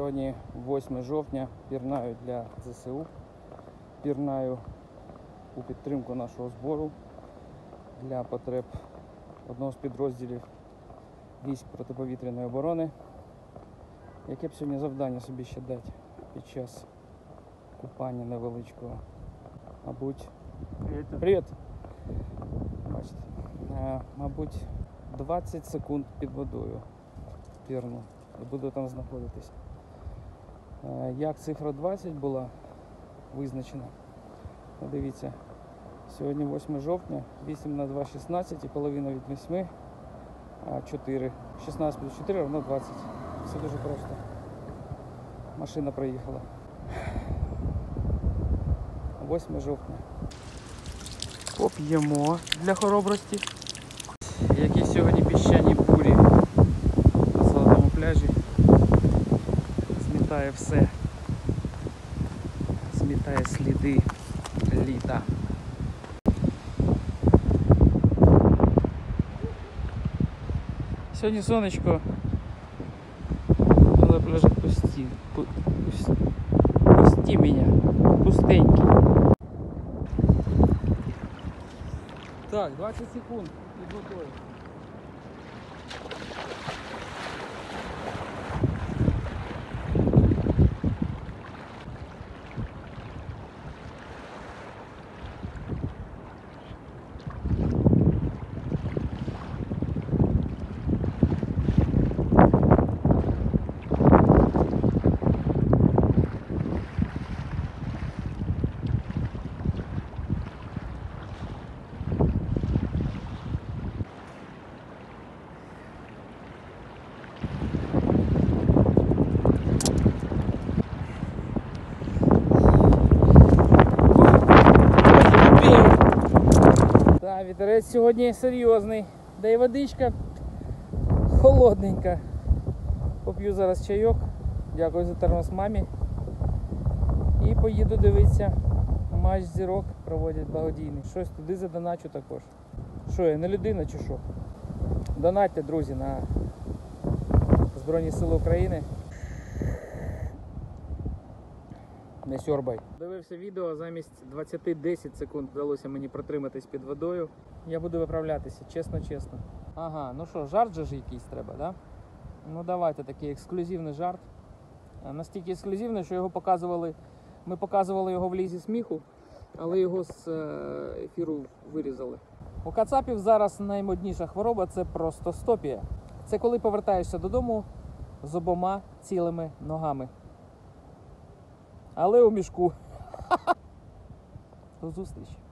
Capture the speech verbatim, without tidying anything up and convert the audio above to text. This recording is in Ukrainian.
Сьогодні восьме жовтня, пірнаю для ЗСУ, пірнаю у підтримку нашого збору для потреб одного з підрозділів військ протиповітряної оборони. Яке б сьогодні завдання собі ще дати під час купання невеличкого? Мабуть, Привіт. Привіт! Бачите, а, мабуть, двадцять секунд під водою пірну і буду там знаходитись. А, як цифра двадцять була визначена? Дивіться, сьогодні восьме жовтня, вісім на два шістнадцять і половина від восьми, а чотири. шістнадцять плюс чотири равно двадцять. Все дуже просто. Машина проїхала. восьме жовтня. Поп'ємо для хоробрості. Які сьогодні піщані бурі на золотому пляжі. Змітає все. Змітає сліди літа. Сьогодні сонечко, але пляжик пусті. Пусті, пусті мене. Пустенький. Так, двадцять секунд під водою. Вітерець сьогодні серйозний, да й водичка холодненька. Поп'ю зараз чайок, дякую за термос мамі. І поїду дивитися матч зірок, проводять благодійний. Щось туди задоначу також. Що, я не людина чи що? Донатьте, друзі, на Збройні Сили України. Не сьорбай. Дивився відео, замість двадцяти десять секунд вдалося мені протриматись під водою. Я буду виправлятися, чесно-чесно. Ага, ну що, жарт же ж якийсь треба, да? Ну давайте такий ексклюзивний жарт. Настільки ексклюзивний, що його показували, ми показували його в лізі сміху, але його з ефіру вирізали. У кацапів зараз наймодніша хвороба – це простостопія. Це коли повертаєшся додому з обома цілими ногами. Але у мішку. До зустрічі.